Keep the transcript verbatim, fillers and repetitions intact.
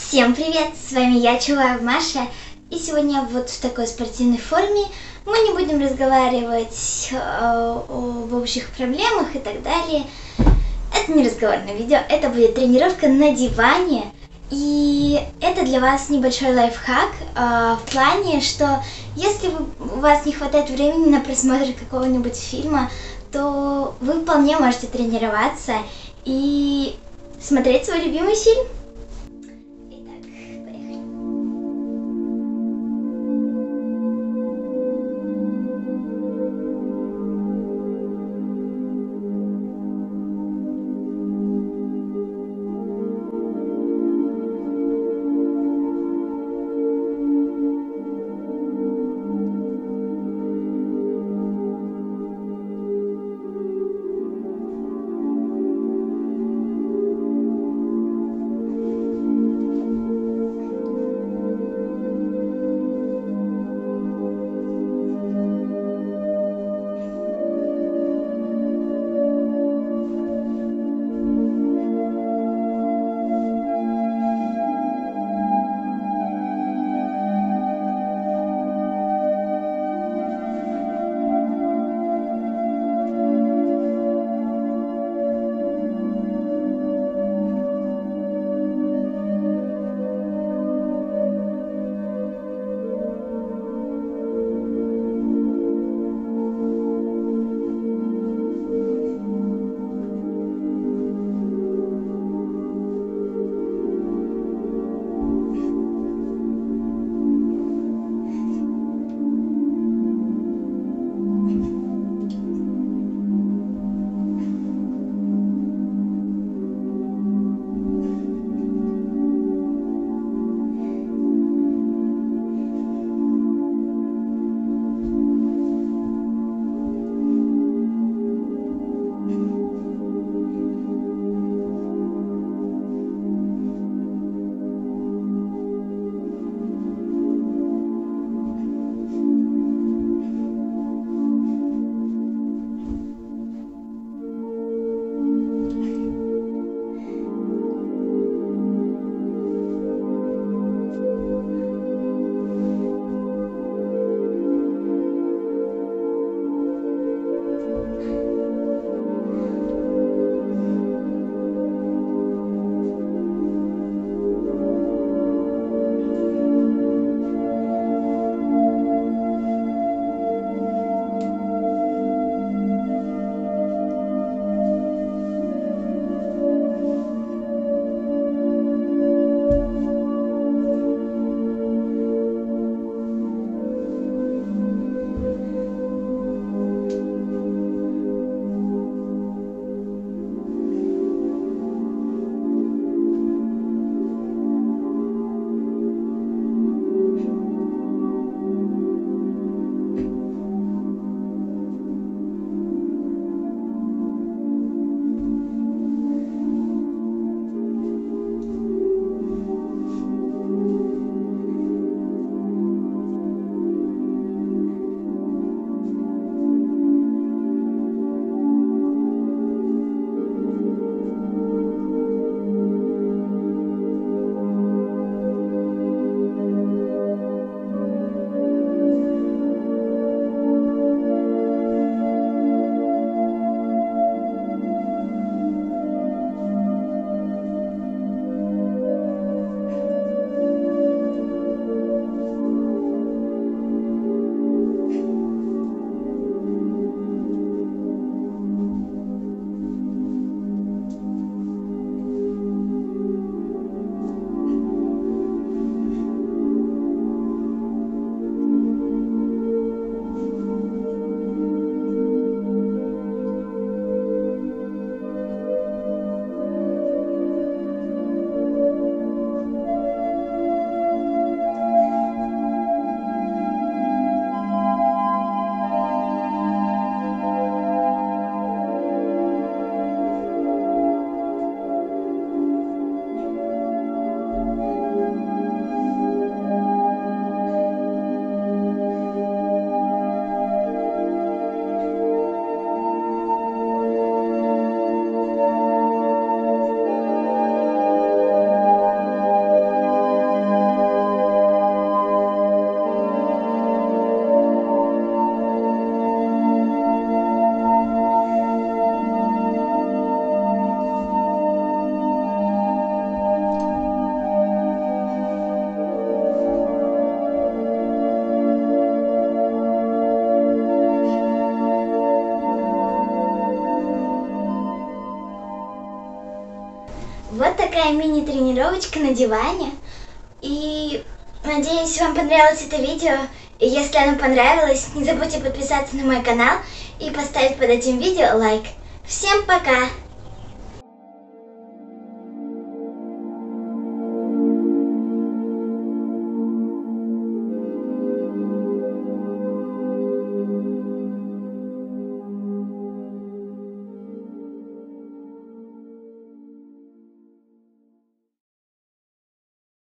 Всем привет! С вами я, Чулаева Маша. И сегодня вот в такой спортивной форме мы не будем разговаривать э, об общих проблемах и так далее. Это не разговорное видео, это будет тренировка на диване. И это для вас небольшой лайфхак э, в плане, что если вы, у вас не хватает времени на просмотр какого-нибудь фильма, то вы вполне можете тренироваться и смотреть свой любимый фильм. Итак, поехали. такая мини-тренировочка на диване. И надеюсь, вам понравилось это видео. И если оно понравилось, не забудьте подписаться на мой канал и поставить под этим видео лайк. Всем пока!